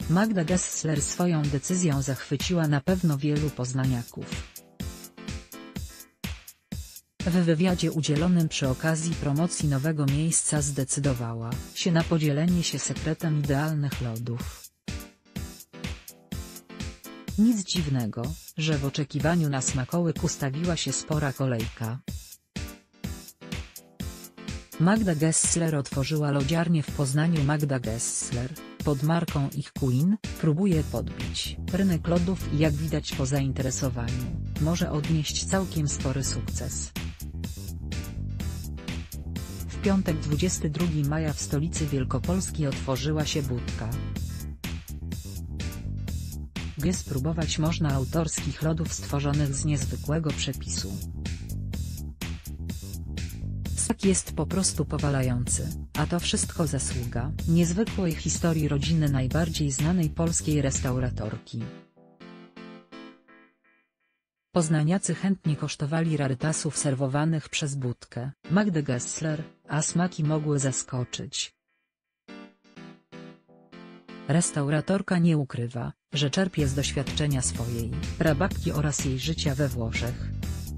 Magda Gessler swoją decyzją zachwyciła na pewno wielu poznaniaków. W wywiadzie udzielonym przy okazji promocji nowego miejsca zdecydowała się na podzielenie się sekretem idealnych lodów. Nic dziwnego, że w oczekiwaniu na smakołyk ustawiła się spora kolejka. Magda Gessler otworzyła lodziarnię w Poznaniu. Magda Gessler, pod marką Ich Queen, próbuje podbić rynek lodów i jak widać po zainteresowaniu, może odnieść całkiem spory sukces. W piątek 22 maja w stolicy Wielkopolski otworzyła się budka, gdzie spróbować można autorskich lodów stworzonych z niezwykłego przepisu. Smak jest po prostu powalający, a to wszystko zasługa niezwykłej historii rodziny najbardziej znanej polskiej restauratorki. Poznaniacy chętnie kosztowali rarytasów serwowanych przez budkę Magdy Gessler, a smaki mogły zaskoczyć. Restauratorka nie ukrywa, że czerpie z doświadczenia swojej prababki oraz jej życia we Włoszech.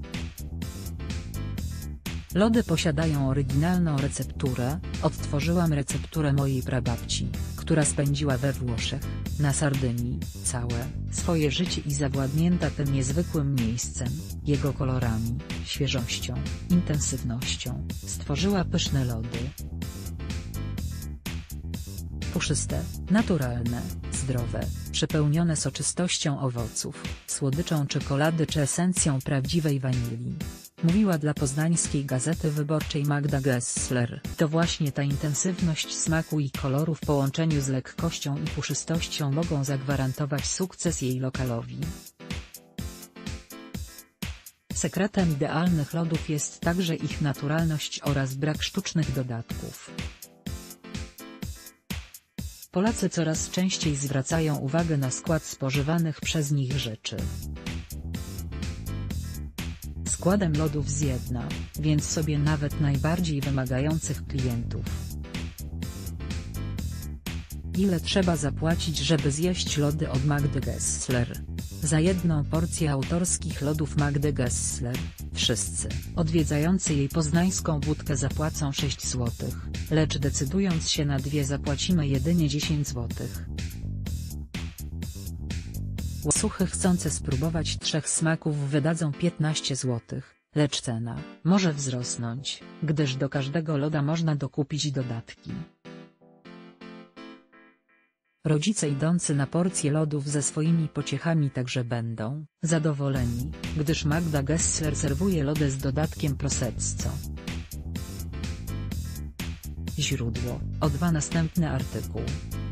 Lody posiadają oryginalną recepturę. Odtworzyłam recepturę mojej prababci, która spędziła we Włoszech, na Sardynii, całe swoje życie i zawładnięta tym niezwykłym miejscem, jego kolorami, świeżością, intensywnością, stworzyła pyszne lody. Puszyste, naturalne, zdrowe, przepełnione soczystością owoców, słodyczą czekolady czy esencją prawdziwej wanilii. Mówiła dla Poznańskiej Gazety Wyborczej Magda Gessler. To właśnie ta intensywność smaku i koloru w połączeniu z lekkością i puszystością mogą zagwarantować sukces jej lokalowi. Sekretem idealnych lodów jest także ich naturalność oraz brak sztucznych dodatków. Polacy coraz częściej zwracają uwagę na skład spożywanych przez nich rzeczy. Składem lodów zjedna, więc sobie nawet najbardziej wymagających klientów. Ile trzeba zapłacić, żeby zjeść lody od Magdy Gessler? Za jedną porcję autorskich lodów Magdy Gessler, wszyscy odwiedzający jej poznańską budkę zapłacą 6 zł, lecz decydując się na dwie zapłacimy jedynie 10 zł. Łasuchy chcące spróbować 3 smaków wydadzą 15 zł, lecz cena może wzrosnąć, gdyż do każdego loda można dokupić dodatki. Rodzice idący na porcję lodów ze swoimi pociechami także będą zadowoleni, gdyż Magda Gessler serwuje lody z dodatkiem prosecco. Źródło: O2. Następny artykuł.